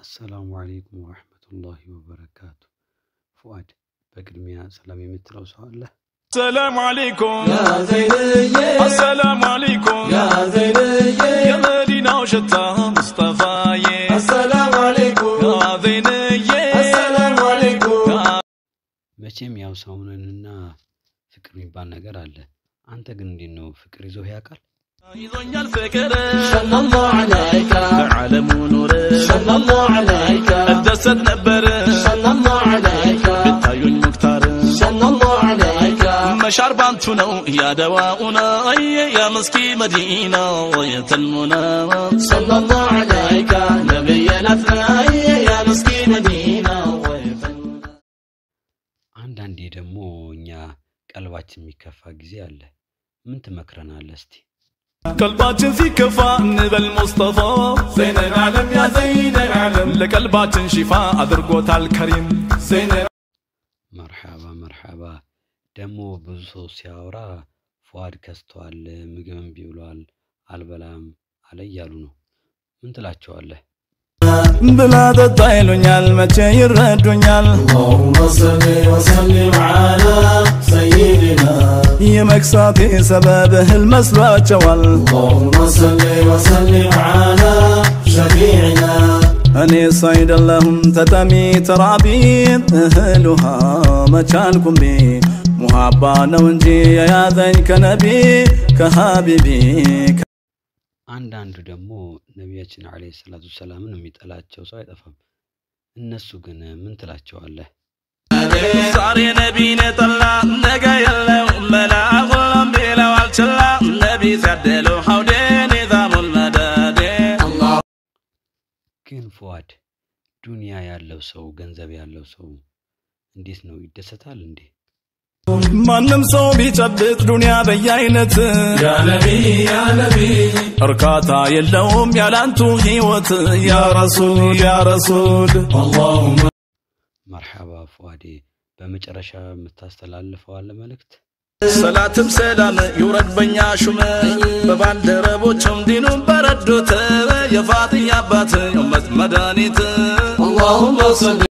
السلام عليكم ورحمة الله وبركاته. فؤاد بقدميا سلام يمتلو سؤال السلام عليكم يا زينية السلام عليكم يا زينية يا مدينة وشتاها مصطفى السلام عليكم يا زينية السلام عليكم መቼም ያው ሰውነንና ፍቅር የሚባል ነገር አለ አንተ ግን እንዴት ነው ፍቅር ይዞህ ያውቃል يضنيا الفكر صلى الله عليك عالم نور صلى الله عليك الدست نبر صلى الله عليك بتايون مختار صلى الله عليك مشعر بانتنا يا دواؤنا يا مسكي مدينة ويتلمنا صلى الله عليك نبي الأثناء يا مسكي مدينة ويتلمنا አንዳንዴ ደግሞ እኛ ቀልባችን የሚከፋ ጊዜ አለ ምን ትመክረናለህ እስቲ قلباتن في كفا نبل مصطفى زين العالم يا زين العالم لقلباتن شفاء أدرقوت الكريم زين مرحبا مرحبا دمو بزو سياورا فؤاد كستوال ምግብም ቢውሏል አልበላም አለ እያሉ ነው ምን ትላቸዋለህ بلاد الطيلونيال متى يردونيال اللهم صل وسلم على سيدنا يا مكساتي سببه المسلوات جوال اللهم صل وسلم على شفيعنا أني صيد اللهم تتمي ترابيب أهلها مكانكم بي محبانا ونجي يا ذنك نبي كحبيبي አንዳንዱ ደግሞ ነብያችን አለይሂ ሰላቱ ሰላምን የሚጠላቸው ሰው አይጠፋም እነሱ ግን ምን ትላቸዋለህ صار نبي نطلع نجا يلا ملا غلم بلا والشلا نبي سدلو حودين نظام المداد الله ግን فؤاد ዱንያ ያለው ሰው ገንዘብ ያለው ሰው እንዴት ነው ይደሰታል እንዴ ማንም ሰው ቢጨብጥ ዱንያ በየአይነት يا نبي እርካታ የለውም ያላንቱ ህይወት ያ ረሱል اللهم مرحبا فؤادي በመጨረሻ የምታስተላልፈው አለ መልእክት ሰላትም ሰላም ይውረድ በእኛ ሹም በባልደረቦችም ዲኑን በረዱት የፋጢያ አባት የኡመት መድኃኒት اللهم صل